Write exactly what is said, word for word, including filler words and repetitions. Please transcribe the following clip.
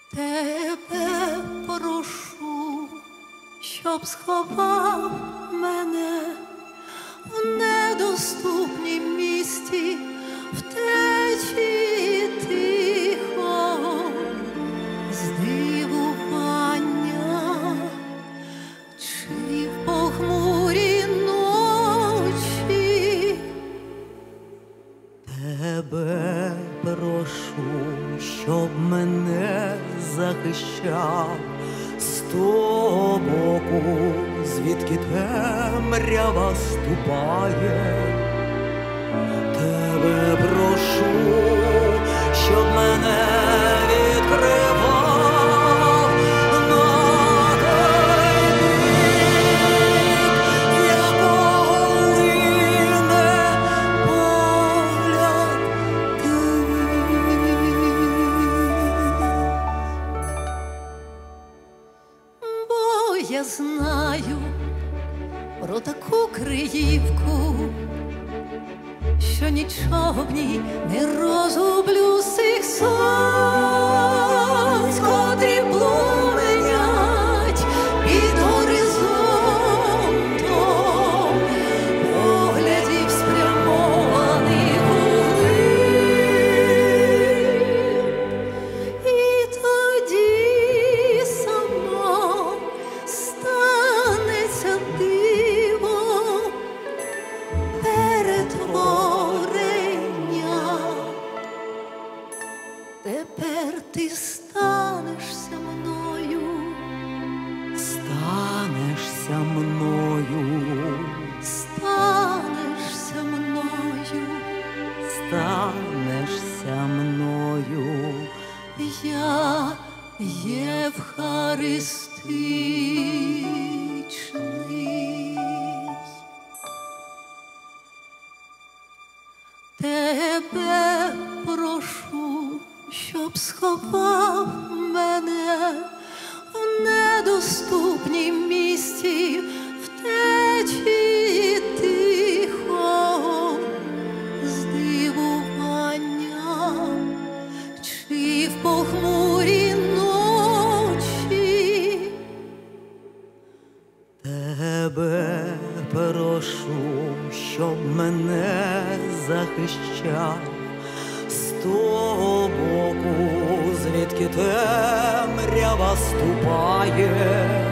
Тебе прошу, щоб сховав мене в недоступнім місті, в течії тихо, здивування, чи в похмурі ночі. Тебе прошу, щоб мене захищав з того боку, звідки темрява ступає. Тебе прошу, щоб мене відкривав на той бік, з якого лине погляд твій. Бо я знаю про таку Криївку, що нічого в ній не розгублю сих сонць, котрі плуменять під горизонтом, поглядів спрямованих углиб. І тоді само станеться диво, перетворення. Тепер ти станешся мною, Станешся мною, станешся мною. станешся мною. Я євхаристичний. Тебе прошу, щоб сховав мене в недоступнім місті, в течії тихо, здивування, чи в похмурі ночі. Тебе прошу, щоб мене захищав з того боку, звідки темрява ступає.